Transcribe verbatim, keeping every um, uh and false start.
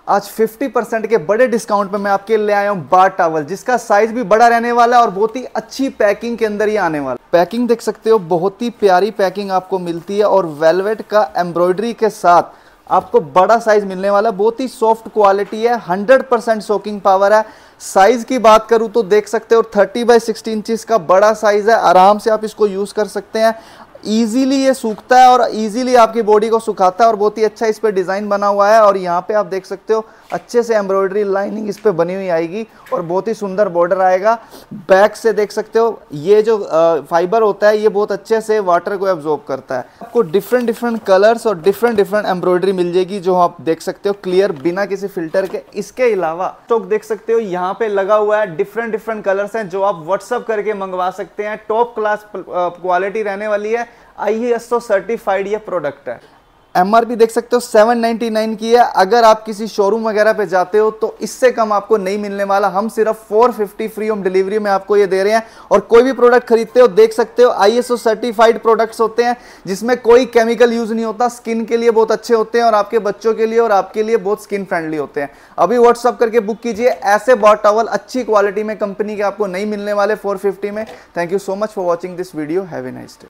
आज पचास परसेंट के बड़े डिस्काउंट पे मैं आपके लिए आया हूँ बाथ टॉवल, जिसका साइज भी बड़ा रहने वाला है और बहुत ही अच्छी पैकिंग के अंदर ये आने वाला। पैकिंग देख सकते हो, बहुत ही प्यारी पैकिंग आपको मिलती है और वेलवेट का एम्ब्रॉयडरी के साथ आपको बड़ा साइज मिलने वाला। बहुत ही सॉफ्ट क्वालिटी है, हंड्रेड परसेंट सोकिंग पावर है। साइज की बात करूं तो देख सकते हो तीस बाई सिक्सटी इंचेस का बड़ा साइज है। आराम से आप इसको यूज कर सकते हैं। इजीली ये सूखता है और इजीली आपकी बॉडी को सुखाता है और बहुत ही अच्छा इस पे डिजाइन बना हुआ है। और यहाँ पे आप देख सकते हो अच्छे से एम्ब्रॉयडरी लाइनिंग इस पे बनी हुई आएगी और बहुत ही सुंदर बॉर्डर आएगा। बैक से देख सकते हो ये जो फाइबर होता है ये बहुत अच्छे से वाटर को एब्जॉर्ब करता है। आपको डिफरेंट डिफरेंट कलर्स और डिफरेंट डिफरेंट एम्ब्रॉयडरी मिल जाएगी जो आप देख सकते हो क्लियर बिना किसी फिल्टर के। इसके अलावा स्टॉक देख सकते हो यहाँ पे लगा हुआ है, डिफरेंट डिफरेंट कलर्स हैं जो आप व्हाट्सअप करके मंगवा सकते हैं। टॉप क्लास क्वालिटी रहने वाली है, आई एस ओ सर्टिफाइड ये प्रोडक्ट है। एमआरपी देख सकते हो सात सौ निन्यानवे की है। अगर आप किसी शोरूम वगैरह पे जाते हो तो इससे कम आपको नहीं मिलने वाला। हम सिर्फ चार सौ पचास फ्री होम डिलीवरी में आपको ये दे रहे हैं। और कोई भी प्रोडक्ट खरीदते हो देख सकते हो I S O certified products होते हैं जिसमें कोई केमिकल यूज नहीं होता। स्किन के लिए बहुत अच्छे होते हैं और आपके बच्चों के लिए और आपके लिए बहुत स्किन फ्रेंडली होते हैं। अभी व्हाट्सअप करके बुक कीजिए। ऐसे बाथ टॉवल अच्छी क्वालिटी में कंपनी के आपको नहीं मिलने वाले चार सौ पचास में। Thank you so much for watching this video. Have a nice day.